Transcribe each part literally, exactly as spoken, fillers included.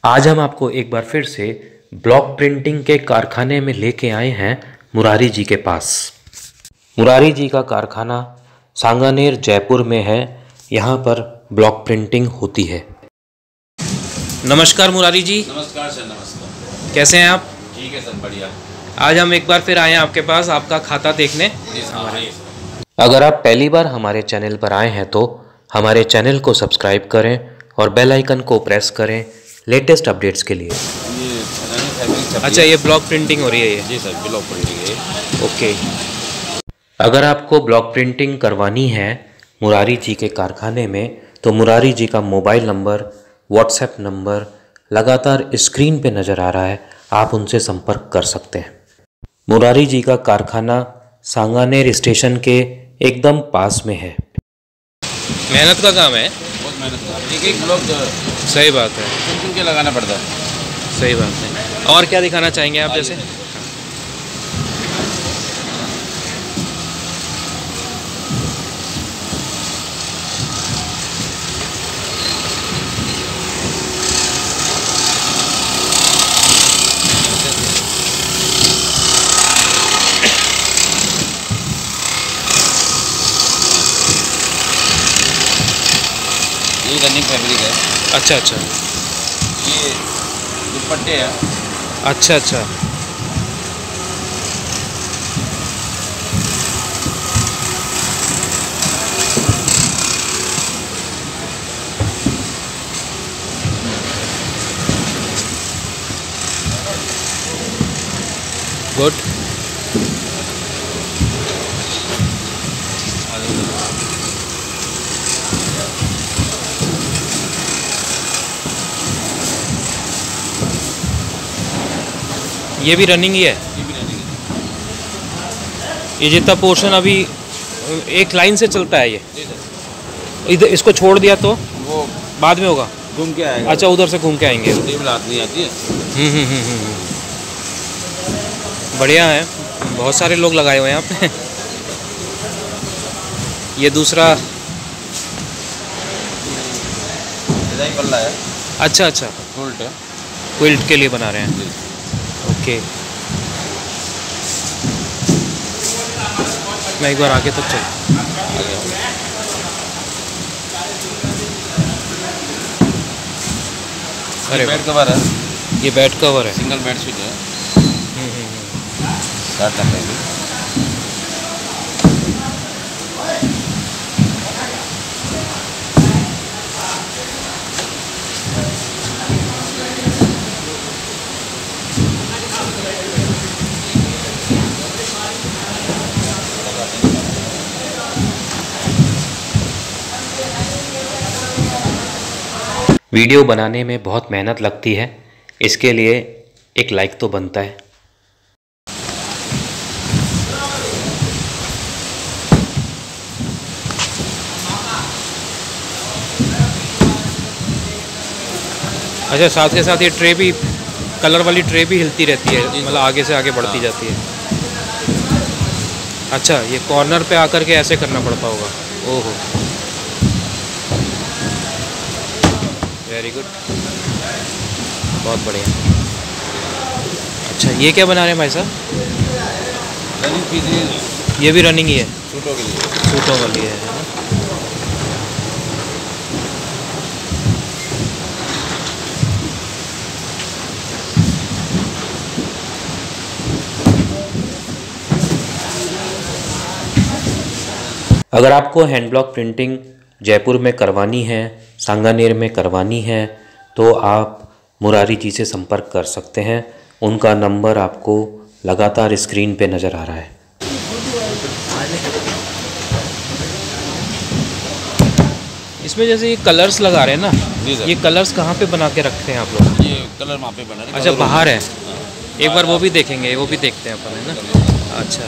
आज हम आपको एक बार फिर से ब्लॉक प्रिंटिंग के कारखाने में लेके आए हैं मुरारी जी के पास। मुरारी जी का कारखाना सांगानेर जयपुर में है। यहाँ पर ब्लॉक प्रिंटिंग होती है। नमस्कार मुरारी जी। नमस्कार सर। नमस्कार। कैसे हैं आप? ठीक है सर, बढ़िया। आज हम एक बार फिर आए हैं आपके पास आपका खाता देखने। हमारे अगर आप पहली बार हमारे चैनल पर आए हैं तो हमारे चैनल को सब्सक्राइब करें और बेल आइकन को प्रेस करें लेटेस्ट अपडेट्स के लिए। ये फैब्रिक। अच्छा, ये ब्लॉक प्रिंटिंग हो रही है ये? जी सर, ब्लॉक प्रिंटिंग है। ओके। अगर आपको ब्लॉक प्रिंटिंग करवानी है मुरारी जी के कारखाने में तो मुरारी जी का मोबाइल नंबर, व्हाट्सएप नंबर लगातार स्क्रीन पे नज़र आ रहा है, आप उनसे संपर्क कर सकते हैं। मुरारी जी का कारखाना सांगानेर स्टेशन के एकदम पास में है। मेहनत का काम है, बहुत मेहनत का। एक एक ब्लॉक सही बात है, चुन चुन के लगाना पड़ता है। सही बात है। और क्या दिखाना चाहेंगे आप? जैसे ये रनिंग फैब्रिक है। अच्छा अच्छा, ये दुपट्टे है। अच्छा अच्छा। गुड। ये भी रनिंग ही है। ये भी रनिंग है। ये जितना पोर्शन अभी एक लाइन से चलता है ये, जी सर। इधर इसको छोड़ दिया तो वो बाद में होगा। घूम के आएगा। अच्छा, उधर से घूम के आएंगे। टेबल हाथ नहीं आती है। हम्म हम्म हम्म हम्म। बढ़िया है, बहुत सारे लोग लगाए हुए हैं यहाँ पे। ये दूसरा डिजाइन पल्ला है। अच्छा अच्छा, उल्ट है। क्विल्ट के लिए बना रहे हैं। ओके, मैं एक बार आगे तक चल। अरे बेड कवर है। ये बेड कवर है। सिंगल बेड शीट है। हम्म हम्म हम्म। साठ नब्बे की। वीडियो बनाने में बहुत मेहनत लगती है, इसके लिए एक लाइक तो बनता है। अच्छा, साथ के साथ ये ट्रे भी, कलर वाली ट्रे भी हिलती रहती है, मतलब आगे से आगे बढ़ती जाती है। अच्छा, ये कॉर्नर पे आकर के ऐसे करना पड़ता होगा। ओहो, वेरी गुड, बहुत बढ़िया। अच्छा, ये क्या बना रहे हैं भाई साहब? Running piece. ये भी रनिंग ही है, सूटों के लिए। सूटों वाली है, है ना? अगर आपको हैंड ब्लॉक प्रिंटिंग जयपुर में करवानी है, सांगानेर में करवानी है तो आप मुरारी जी से संपर्क कर सकते हैं। उनका नंबर आपको लगातार स्क्रीन पे नज़र आ रहा है। इसमें जैसे ये कलर्स लगा रहे हैं ना, ये कलर्स कहाँ पे बना के रखते हैं आप लोग? ये कलर वहाँ पे बना है। अच्छा, बाहर है। एक बार वो भी देखेंगे, वो भी देखते हैं अपन, है ना? अच्छा,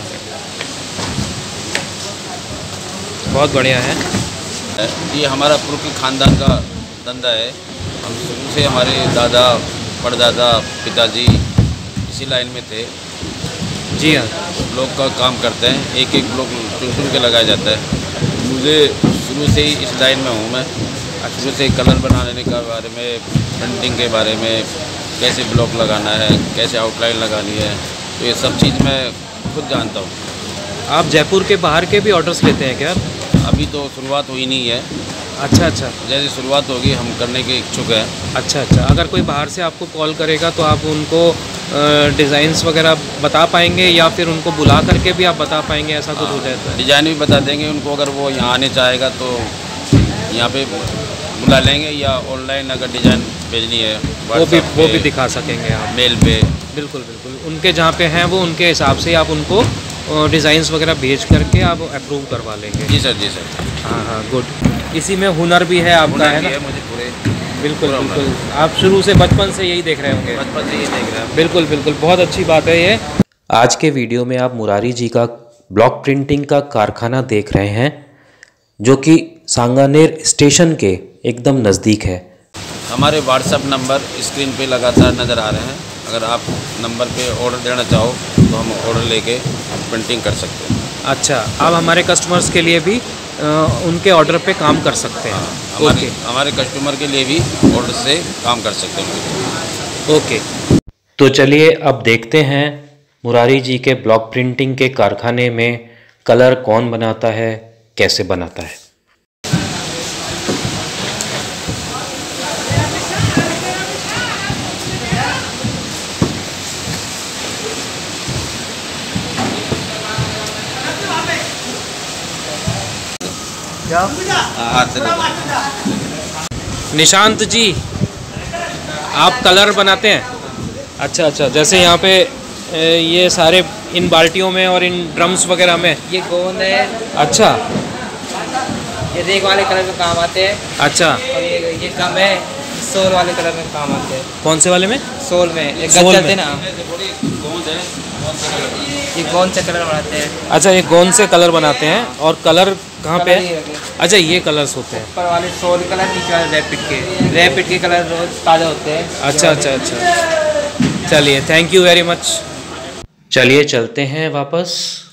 बहुत बढ़िया है। ये हमारा पूर्व के खानदान का धंधा है। हम शुरू से हमारे दादा, परदादा, पिताजी इसी लाइन में थे। जी हाँ, ब्लॉक का काम करते हैं। एक एक ब्लॉक चुन चुन के लगाया जाता है। मुझे शुरू से ही इस लाइन में हूँ मैं। शुरू से कलर बनाने के बारे में प्रिंटिंग के बारे में, कैसे ब्लॉक लगाना है, कैसे आउटलाइन लगानी है, तो ये सब चीज़ मैं खुद जानता हूँ। आप जयपुर के बाहर के भी ऑर्डर्स लेते हैं क्या? अभी तो शुरुआत हुई नहीं है। अच्छा अच्छा। जैसे शुरुआत होगी हम करने के इच्छुक हैं। अच्छा अच्छा। अगर कोई बाहर से आपको कॉल करेगा तो आप उनको डिज़ाइंस वगैरह बता पाएंगे या फिर उनको बुला करके भी आप बता पाएंगे, ऐसा कुछ हो जाता है? डिज़ाइन भी बता देंगे उनको, अगर वो यहाँ आने चाहेगा तो यहाँ पे बुला लेंगे, या ऑनलाइन अगर डिज़ाइन भेजनी है वो भी वो भी दिखा सकेंगे आप मेल पे। बिल्कुल बिल्कुल, उनके जहाँ पे हैं वो उनके हिसाब से आप उनको डिज़ाइंस वगैरह भेज करके आप अप्रूव करवा लेंगे। जी सर, जी सर। हाँ हाँ, गुड। इसी में हुनर भी है आपका, है ना? है मुझे पूरे। बिल्कुल बिल्कुल, आप शुरू से बचपन से यही देख रहे होंगे। बचपन से यही देख रहे हैं। बिल्कुल बिल्कुल, बहुत अच्छी बात है ये। आज के वीडियो में आप मुरारी जी का ब्लॉक प्रिंटिंग का कारखाना देख रहे हैं, जो कि सांगानेर स्टेशन के एकदम नज़दीक है। हमारे व्हाट्सएप नंबर स्क्रीन पे लगातार नज़र आ रहे हैं। अगर आप नंबर पे ऑर्डर देना चाहो तो हम ऑर्डर लेके प्रिंटिंग कर सकते हैं। अच्छा, आप हमारे कस्टमर्स के लिए भी आ, उनके ऑर्डर पे काम कर सकते हैं? हमारे हमारे कस्टमर के लिए भी ऑर्डर से काम कर सकते हैं। ओके, तो चलिए अब देखते हैं मुरारी जी के ब्लॉक प्रिंटिंग के कारखाने में कलर कौन बनाता है, कैसे बनाता है। निशांत जी, आप कलर बनाते हैं? अच्छा अच्छा, जैसे यहाँ पे ये सारे इन बाल्टियों में और इन ड्रम्स वगैरह में ये गोंद है। अच्छा, ये रेग वाले कलर में काम आते हैं। अच्छा, और ये ये कम है, सोल वाले कलर में काम आते हैं। कौन से वाले में? सोल में, एक सोल चलते में। ना, ये गोंद से कलर बनाते हैं। अच्छा, ये गोंद से कलर बनाते हैं। और कलर कहाँ पे? कलर ये रखे। अच्छा, ये कलर्स होते हैं। ऊपर वाले सोल कलर, नीचे वाले रैपिड के रैपिड के कलर रोज ताज़ा होते हैं। अच्छा अच्छा अच्छा, चलिए, थैंक यू वेरी मच। चलिए चलते हैं वापस।